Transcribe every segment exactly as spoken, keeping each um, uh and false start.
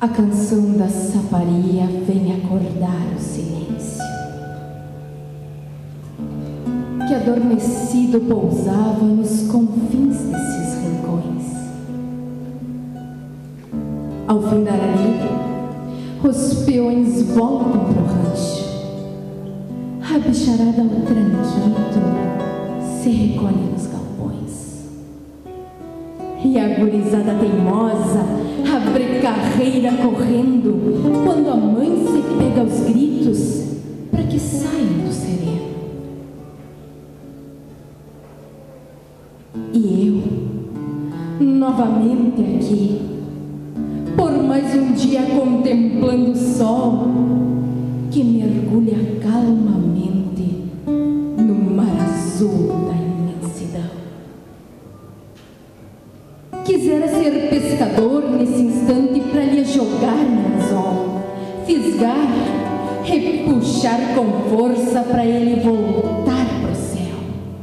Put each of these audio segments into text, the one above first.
A canção da saparia vem acordar o silêncio que adormecido pousava nos confins desses rincões. Ao findar a lida, os peões voltam pro rancho. A bicharada ao tranquilo se recolhe nos galpões. E a gurizada teimosa abre carreira correndo, quando a mãe se pega aos gritos para que saiam do sereno. E eu, novamente aqui, por mais um dia contemplando o sol que mergulha calmamente no mar azul da imensidão. Quisera ser pescador nesse instante para lhe jogar no anzol, fisgar, repuxar com força para ele voltar pro céu.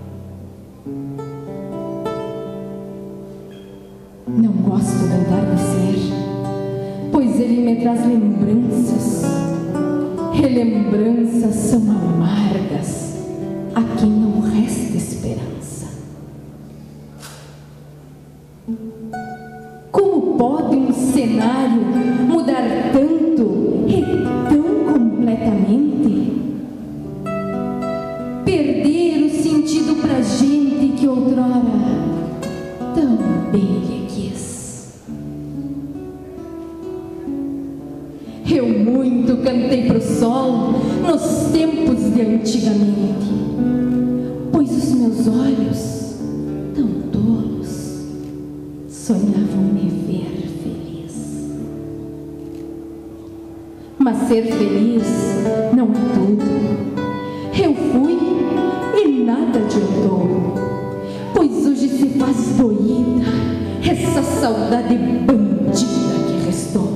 Não gosto do entardecer, pois ele me traz lembranças, e lembranças são amargas a quem não resta esperança. Como pode um cenário mudar tanto e tão completamente? Perder o sentido pra gente que outrora tão bem lhe quis. Eu muito cantei pro sol nos tempos de antigamente, pois os meus olhos, tão tolos, sonhavam me ver feliz. Mas ser feliz não é tudo. Eu fui e nada adiantou, pois hoje se faz doída essa saudade bandida que restou.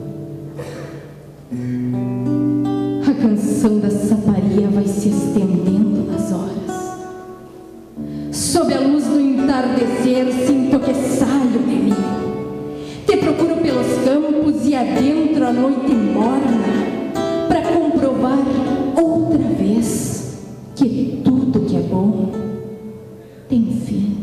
A canção da saparia vai se estendendo nas horas. Sob a luz do entardecer sinto que saio de mim. Te procuro pelos campos e adentro a noite morna, para comprovar outra vez que tudo que é bom tem fim.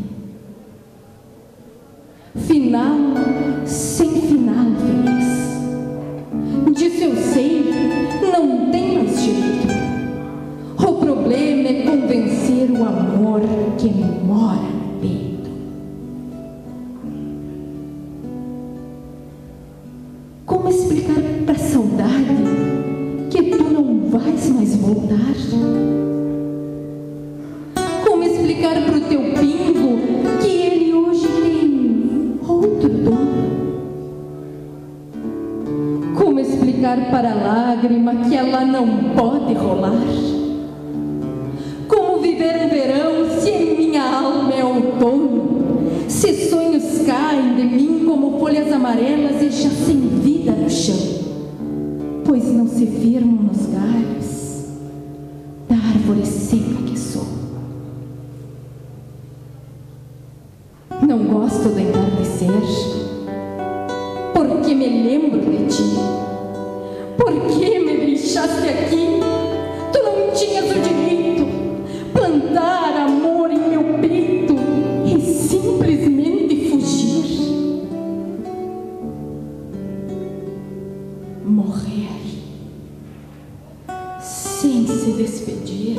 Final sem final feliz. Disso eu sei, não tem mais jeito. O problema é convencer o amor que mora no peito. Como explicar pra saudade que tu não vais mais voltar? Como explicar pro teu pingo que ele hoje tem outro dono? Como explicar para a lágrima que ela não pode rolar? Como viver um verão se em minha alma é outono? Se sonhos caem de mim como folhas amarelas e já sem vida no chão, pois não se firmam nos galhos da árvore seca que sou. Não gosto do entardecer, porque me lembro de ti. Por que me deixaste aqui? Tu não tinhas o direito plantar amor em meu peito e simplesmente fugir. Morrer sem se despedir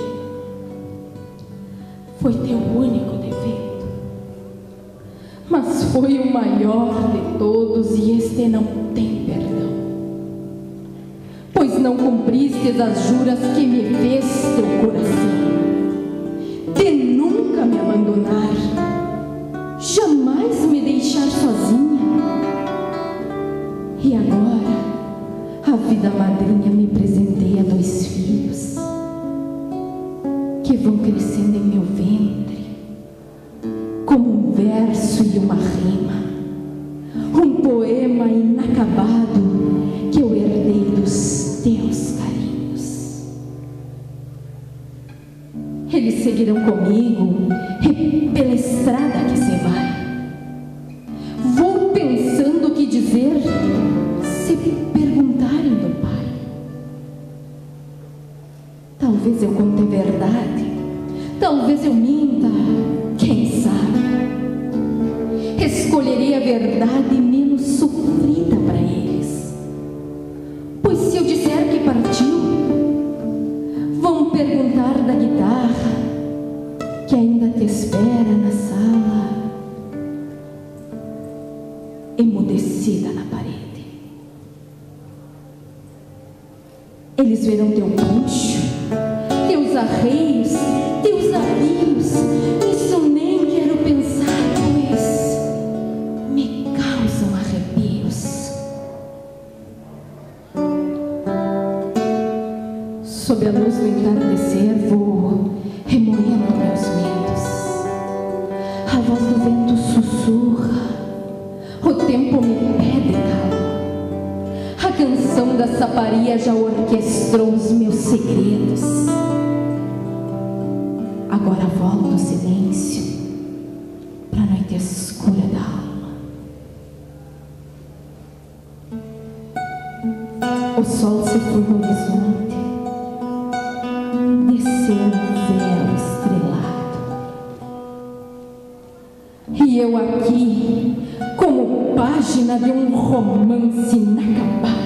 foi teu único defeito, mas foi o maior de todos e este não tem perdão, pois não cumpristes as juras que me fez teu coração, de nunca me abandonar, jamais me deixar sozinha. E agora a vida madrinha me presenteia dois filhos que vão crescendo em meu ventre como um verso e uma rima, um poema inacabado que eu herdei dos teus carinhos. Eles seguirão comigo e pela estrada que se vai, vou pensando o que dizer, se Talvez eu conte verdade, talvez eu minta, quem sabe? Escolherei a verdade menos sofrida para eles, pois se eu disser que partiu, vão perguntar da guitarra que ainda te espera na sala, emudecida na parede. Eles verão teu poncho, teus arreios, teus navios. Isso nem quero pensar, pois me causam arrepios. Sob a luz do entardecer vou remoendo meus medos. A voz do vento sussurra, o tempo me pede calma. A canção da saparia já orquestrou os meus segredos. Agora volta o silêncio para a noite escura da alma. O sol se foi no horizonte, desceu um véu estrelado, e eu aqui como página de um romance inacabado.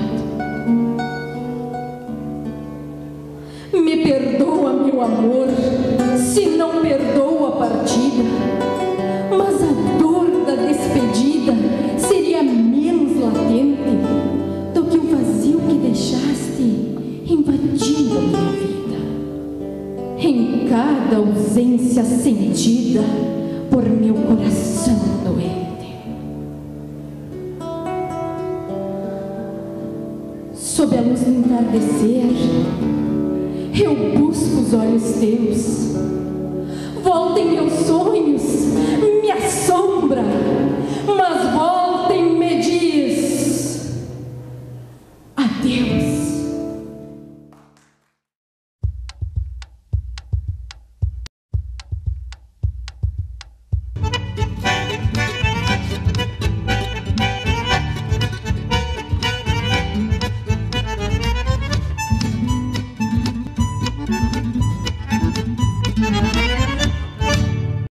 Me perdoa, meu amor, se não perdoa a partida, mas a dor da despedida seria menos latente do que o vazio que deixaste invadindo a minha vida, em cada ausência sentida por meu coração doente. Sob a luz do entardecer, eu busco os olhos teus. Voltem meus sonhos, me assombra, mas voltem